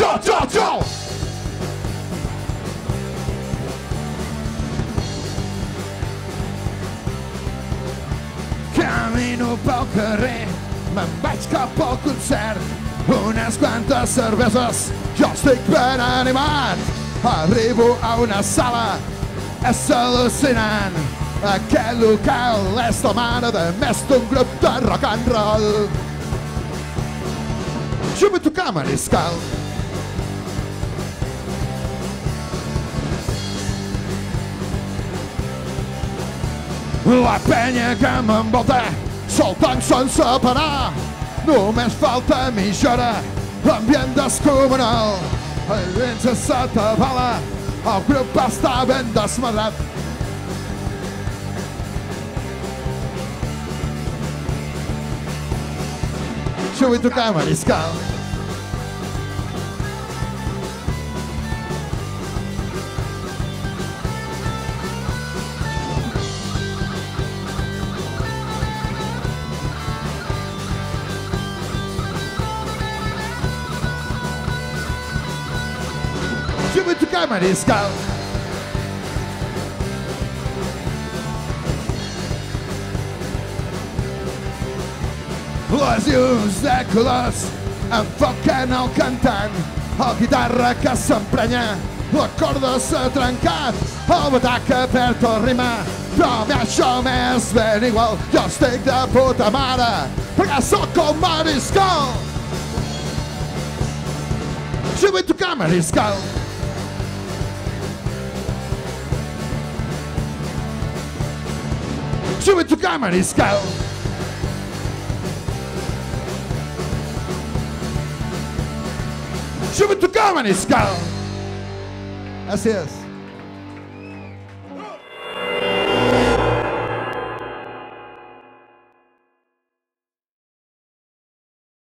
jo. Camino pel carrer, me'n vaig cap al concert, unes quantes cerveses, jo estic ben animat. Arribo a una sala, és al·lucinant. Aquest local és la mare de més d'un grup de rock and roll. Jo vull tocar Mariscal. La penya que m'envolta soltant sense parar. Només falta mitja hora, l'ambient descomunal. El vent se s'atabala, el grup està ben desmadrat. Jo vull tocar Mariscal. Jo vull tocar Mariscal. Les llums de colors enfoquen el cantant, el guitarra que s'emprenya, la corda s'ha trencat, el bataca perd el ritme, però a mi això m'és ben igual, jo estic de puta mare, perquè sóc el Mariscal. Jo vull tocar Mariscal. Jo vull tocar Mariscal. Jo vull tocar Mariscal. Gràcies.